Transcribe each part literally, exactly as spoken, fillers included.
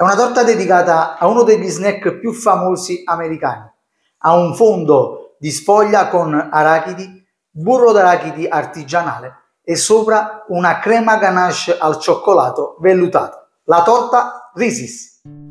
È una torta dedicata a uno degli snack più famosi americani. Ha un fondo di sfoglia con arachidi, burro d'arachidi artigianale e sopra una crema ganache al cioccolato vellutata. La torta Reese's.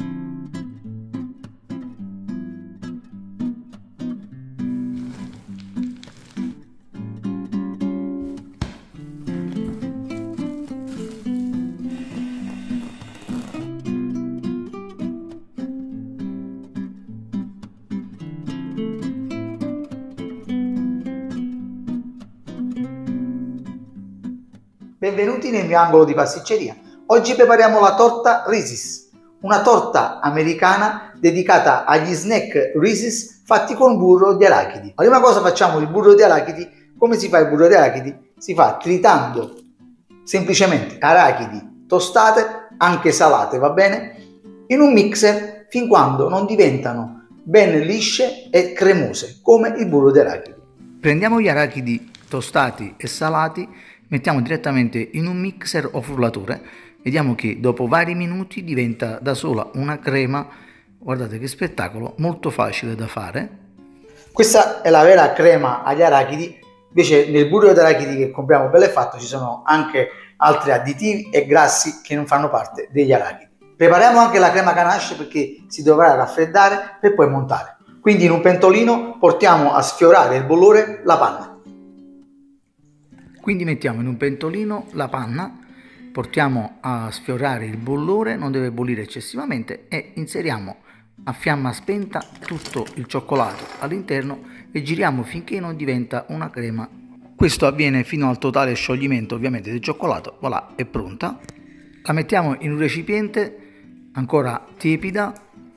Benvenuti nel mio angolo di pasticceria. Oggi prepariamo la torta Reese's, una torta americana dedicata agli snack Reese's fatti con burro di arachidi. La prima cosa, facciamo il burro di arachidi. Come si fa il burro di arachidi? Si fa tritando semplicemente arachidi tostate, anche salate va bene, in un mixer fin quando non diventano ben lisce e cremose come il burro di arachidi. Prendiamo gli arachidi tostati e salati, mettiamo direttamente in un mixer o frullatore, vediamo che dopo vari minuti diventa da sola una crema. Guardate che spettacolo, molto facile da fare. Questa è la vera crema agli arachidi. Invece nel burro di arachidi che compriamo bello e fatto ci sono anche altri additivi e grassi che non fanno parte degli arachidi. Prepariamo anche la crema ganache perché si dovrà raffreddare per poi montare. Quindi in un pentolino portiamo a sfiorare il bollore la panna. Quindi mettiamo in un pentolino la panna, portiamo a sfiorare il bollore, non deve bollire eccessivamente, e inseriamo a fiamma spenta tutto il cioccolato all'interno e giriamo finché non diventa una crema. Questo avviene fino al totale scioglimento ovviamente del cioccolato. Voilà, è pronta. La mettiamo in un recipiente ancora tiepida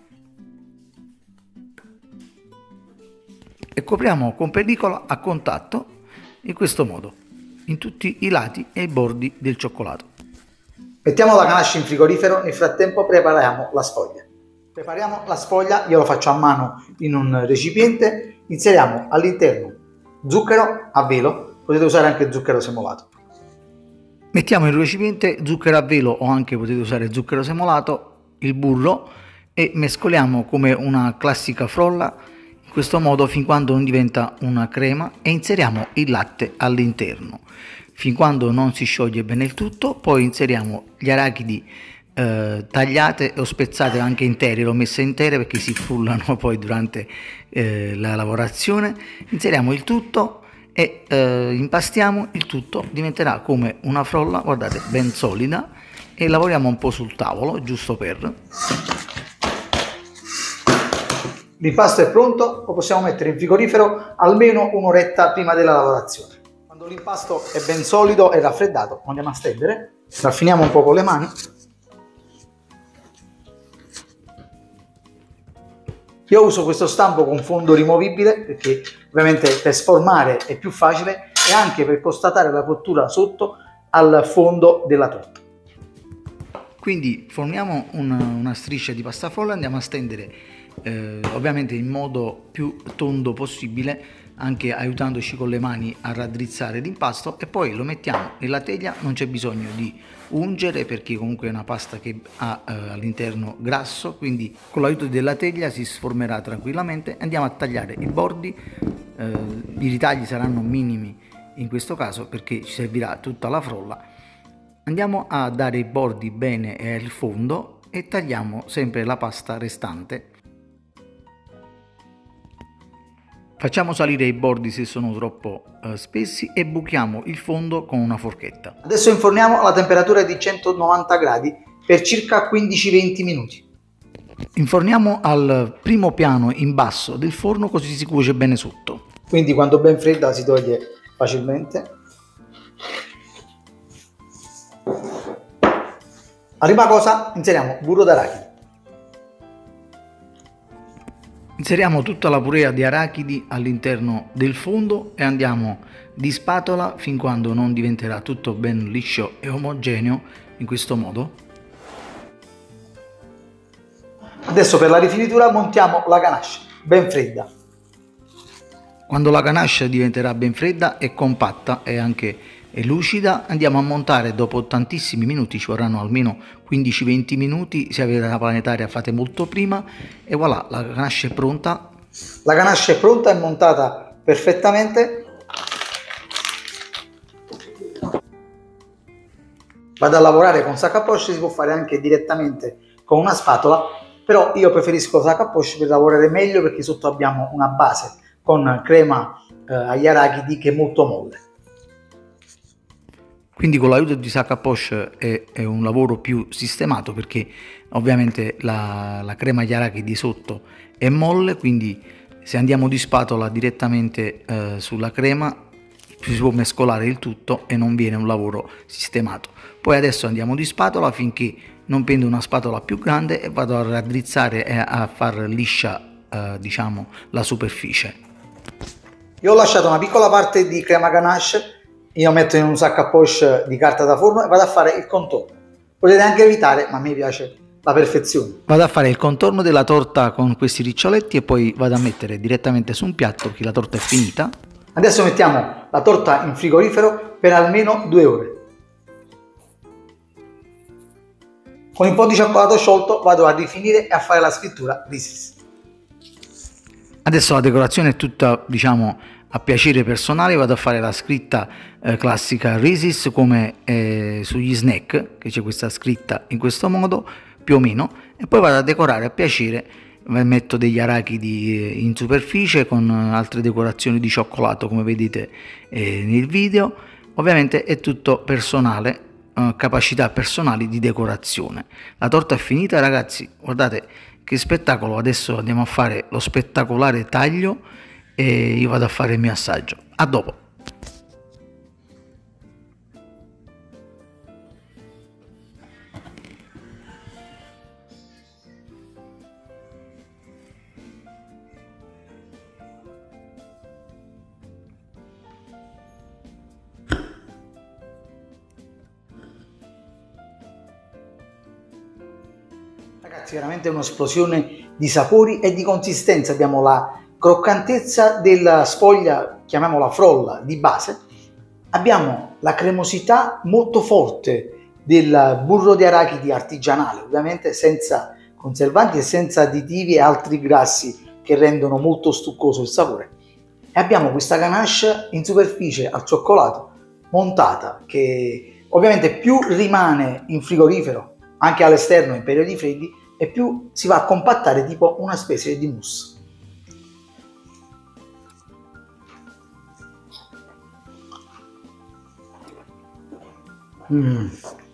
e copriamo con pellicola a contatto in questo modo, in tutti i lati e i bordi del cioccolato. Mettiamo la ganache in frigorifero, nel frattempo prepariamo la sfoglia. Prepariamo la sfoglia, io lo faccio a mano in un recipiente, inseriamo all'interno zucchero a velo, potete usare anche zucchero semolato. Mettiamo in un recipiente zucchero a velo o anche potete usare zucchero semolato, il burro e mescoliamo come una classica frolla, in questo modo fin quando non diventa una crema, e inseriamo il latte all'interno fin quando non si scioglie bene il tutto. Poi inseriamo gli arachidi eh, tagliate o spezzate anche intere, l'ho messe intere perché si frullano poi durante eh, la lavorazione. Inseriamo il tutto e eh, impastiamo il tutto, diventerà come una frolla, guardate, ben solida, e lavoriamo un po' sul tavolo giusto per. L'impasto è pronto, lo possiamo mettere in frigorifero almeno un'oretta prima della lavorazione. Quando l'impasto è ben solido e raffreddato, lo andiamo a stendere, raffiniamo un po' con le mani. Io uso questo stampo con fondo rimovibile perché ovviamente per sformare è più facile e anche per constatare la cottura sotto al fondo della torta. Quindi formiamo una, una striscia di pasta frolla, andiamo a stendere Eh, ovviamente in modo più tondo possibile, anche aiutandoci con le mani a raddrizzare l'impasto, e poi lo mettiamo nella teglia. Non c'è bisogno di ungere perché comunque è una pasta che ha eh, all'interno grasso, quindi con l'aiuto della teglia si sformerà tranquillamente. Andiamo a tagliare i bordi, eh, i ritagli saranno minimi in questo caso perché ci servirà tutta la frolla. Andiamo a dare i bordi bene e il fondo e tagliamo sempre la pasta restante. Facciamo salire i bordi se sono troppo eh, spessi e buchiamo il fondo con una forchetta. Adesso inforniamo alla temperatura di centonovanta gradi per circa quindici venti minuti. Inforniamo al primo piano in basso del forno così si cuoce bene sotto. Quindi quando ben fredda si toglie facilmente. La prima cosa, inseriamo burro d'arachidi. Inseriamo tutta la purea di arachidi all'interno del fondo e andiamo di spatola fin quando non diventerà tutto ben liscio e omogeneo, in questo modo. Adesso per la rifinitura montiamo la ganache ben fredda. Quando la ganache diventerà ben fredda e compatta e anche e lucida. Andiamo a montare dopo tantissimi minuti, ci vorranno almeno quindici venti minuti, se avete la planetaria fate molto prima, e voilà, la ganache è pronta. La ganache è pronta, è montata perfettamente. Vado a lavorare con sac à poche, si può fare anche direttamente con una spatola, però io preferisco sac à poche per lavorare meglio, perché sotto abbiamo una base con crema eh, agli arachidi che è molto molle. Quindi con l'aiuto di sac à poche è, è un lavoro più sistemato, perché ovviamente la, la crema agli arachidi sotto è molle, quindi se andiamo di spatola direttamente eh, sulla crema si può mescolare il tutto e non viene un lavoro sistemato. Poi adesso andiamo di spatola finché non prendo una spatola più grande e vado a raddrizzare e a far liscia eh, diciamo la superficie. Io ho lasciato una piccola parte di crema ganache, io metto in un sac à poche di carta da forno e vado a fare il contorno. Potete anche evitare, ma a me piace la perfezione. Vado a fare il contorno della torta con questi riccioletti e poi vado a mettere direttamente su un piatto, che la torta è finita. Adesso mettiamo la torta in frigorifero per almeno due ore. Con un po' di cioccolato sciolto vado a rifinire e a fare la scrittura Reese's. Adesso la decorazione è tutta, diciamo, a piacere personale. Vado a fare la scritta eh, classica Reese's, come eh, sugli snack, che c'è questa scritta in questo modo, più o meno, e poi vado a decorare a piacere. Metto degli arachidi in superficie con altre decorazioni di cioccolato, come vedete eh, nel video. Ovviamente è tutto personale, eh, capacità personali di decorazione. La torta è finita, ragazzi, guardate che spettacolo. Adesso andiamo a fare lo spettacolare taglio e io vado a fare il mio assaggio. A dopo. Ragazzi, veramente un'esplosione di sapori e di consistenza. Abbiamo la croccantezza della sfoglia, chiamiamola frolla, di base. Abbiamo la cremosità molto forte del burro di arachidi artigianale, ovviamente senza conservanti e senza additivi e altri grassi che rendono molto succoso il sapore. E abbiamo questa ganache in superficie al cioccolato montata, che ovviamente più rimane in frigorifero, anche all'esterno in periodi freddi, e più si va a compattare tipo una specie di mousse. Mm.